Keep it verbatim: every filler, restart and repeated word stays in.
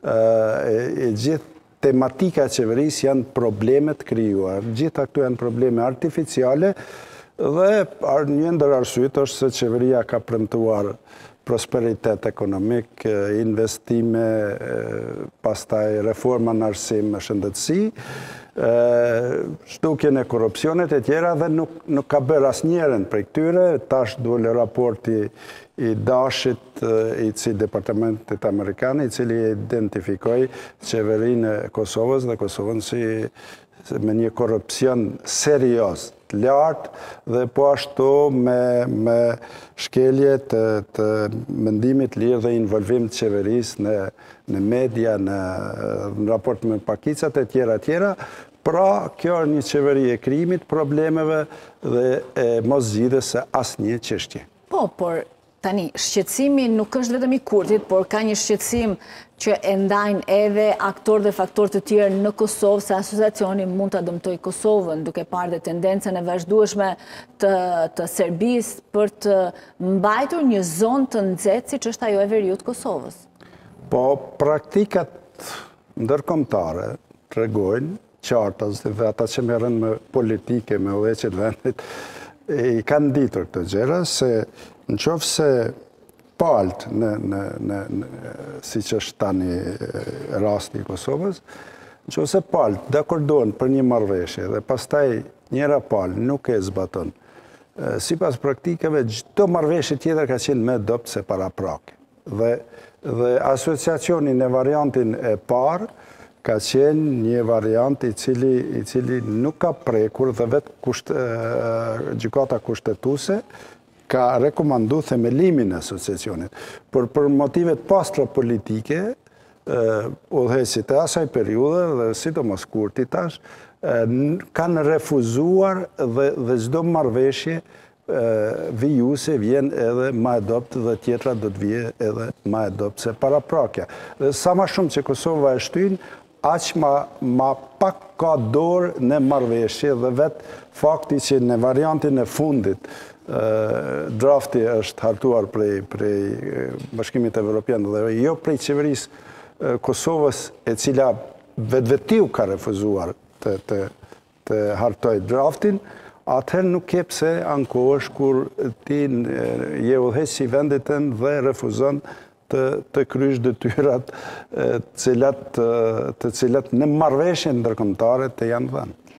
e gjithë tematika e qeverisë janë problemet krijuar. Gjitha këtu janë probleme artificiale dhe një ndër arsyet është se qeveria ka premtuar prosperitet ekonomik, investime, pastaj reforma në arsim e shëndetësi, shtukjen e korrupsionit e tjera dhe nuk, nuk ka bërë asnjërin prej këtyre. Tash dole raporti i Dashit i cili Departamentit Amerikan i cili identifikoi qeverinë e Kosovës dhe Kosovën si me një korrupsion serioz të lartë dhe po ashtu me, me shkelje të, të mendimit lirë dhe involvim të qeverisë në, në media, në, në raport me pakicat e tjera tjera. Pra, kjo është një qeveri e krijimit problemeve dhe e mos zgjidhjes së asnjë çështje. Po, por tani, shqetësimi nuk është vetëm i Kurtit, por ka një shqetësim që e ndajnë edhe aktorë dhe faktorë të tjerë në Kosovë, se asociacioni mund të dëmtojë Kosovën, duke parë dhe tendencën e vazhdueshme të, të Serbisë për të mbajtur një zonë të nxehtë siç është ajo e veriut të Kosovës. Po, praktikat ndërkombëtare tregojnë qartas dhe ata që merren me politike, me udhëheqjet vendit, i kanë ditur këto gjëra se nëse palët në, në, në, në siç është tani rasti i Kosovës, nëse palët dakordohen për një marrëveshje dhe pastaj njëra palë nuk e zbaton, sipas praktikave çdo marrëveshje tjetër ka qenë më dopt se paraprake. Dhe dhe asociacioni në variantin e parë ka qenë një variant i cili, i cili nuk ka prekur dhe vetë kusht, gjykata kushtetuese ka rekomandu themelimin e asociacionit. Por për motivet pastra politike, udhëheqësit e asaj periudhe dhe sidomos Kurti tash, kanë refuzuar dhe, dhe çdo marrëveshje vijuse vjen edhe ma e dopt dhe tjetra do të vije edhe ma e dopt se paraprakja. Dhe sa ma shumë që Kosova e shtyn, aq ma, ma pak ka dorë në marrëveshje dhe vetë fakti që në variantin e fundit drafti është hartuar prej, prej Bashkimit Evropian dhe jo prej qeverisë Kosovës e cila vetvetiu ka refuzuar të, të, të hartoj draftin, atëherë nuk ke pse ankohesh kur ti je udhëheqës i vendit tënd dhe refuzon të, të krysh detyrat të cilat, të cilat në marrëveshje ndërkombëtare të janë dhënë.